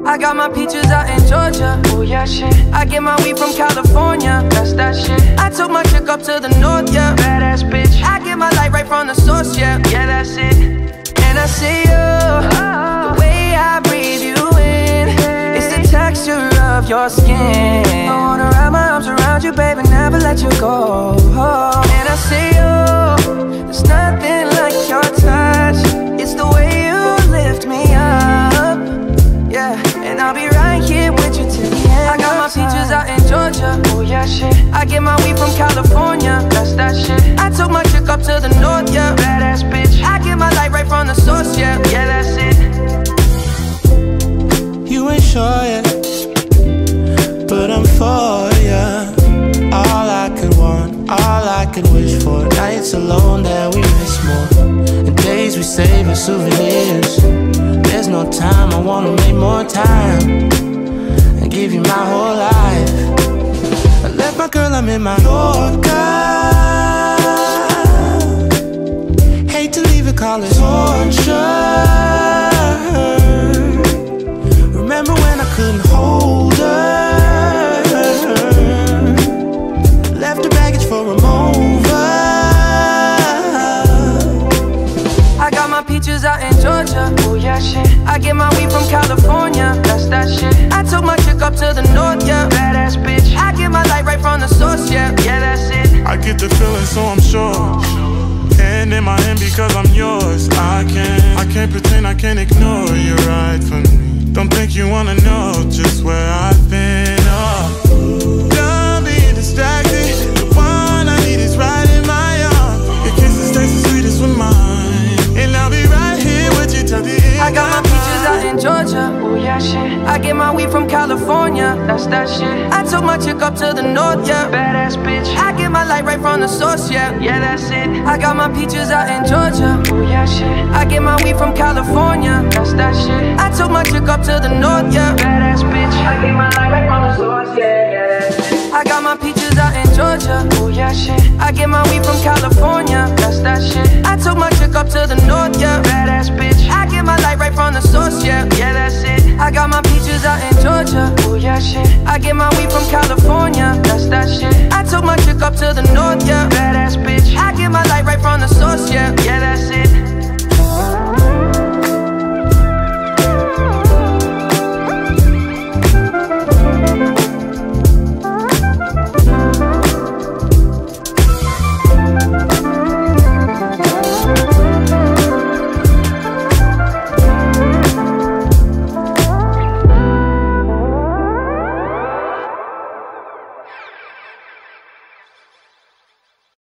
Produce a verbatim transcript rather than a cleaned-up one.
I got my peaches out in Georgia. Oh yeah, shit. I get my weed from California. That's that shit. I took my chick up to the north, yeah. Badass bitch. I get my light right from the source, yeah. Yeah, that's it. And I see you, oh. The way I breathe you in, hey. It's the texture of your skin. I wanna wrap my arms around you, baby, never let you go. Oh. And I see you, there's nothing like your touch. It's the way you lift me up, yeah. And I'll be right here with you till the end. I got my peaches out in Georgia. Oh yeah, shit. I get my weed from California. That's that shit. I took my chick up to the north, yeah. Badass bitch. I get my light right from the source, yeah. Yeah, that's it. You ain't sure yet, but I'm for ya. All I could want, all I could wish for. Nights alone that we miss more, and days we save as souvenirs. There's no time, I wanna make more time and give you my whole life. I left my girl, I'm in my Yorker. Hate to leave it, call it torture. Remember when I couldn't hold her? Left the baggage for a mover. I got my peaches out in Georgia. Oh yeah, shit. I get my weed from California. That's that shit. I took my chick up to the north, yeah. Badass bitch. I get my light right from the source, yeah. Yeah, that's it. I get the feeling, so I'm sure. Hand in my hand because I'm yours. I can't, I can't pretend, I can't ignore you right from me. Don't think you wanna know just where I've been. Oh, done being distracted. The one I need is right in my arms. Your kisses taste the sweetest with mine, and I'll be right here with you till the end. I got my peaches out in Georgia. Oh yeah, shit. I get my weed from California. That's that shit. I took my chick up to the north, yeah. Badass bitch. I get my light right from the source, yeah. Yeah, that's it. I got my peaches out in Georgia. Oh yeah, shit. I get my weed from California. That's that shit. I took my chick up to the north, yeah. Badass bitch. I get my light right from the source, yeah. Yeah, that's it. I got my peaches out in Georgia. Oh yeah, shit. I get my weed from California. That's that shit. I took my chick up to the north, yeah. Badass bitch. I get my light right from the source, yeah. Yeah, that's it. I got my peaches out in Georgia. Oh yeah, shit. I get my weed from California. That's that shit. I took my chick up to the north, yeah. Badass bitch. I get my light right from the source, yeah. Yeah, that's it.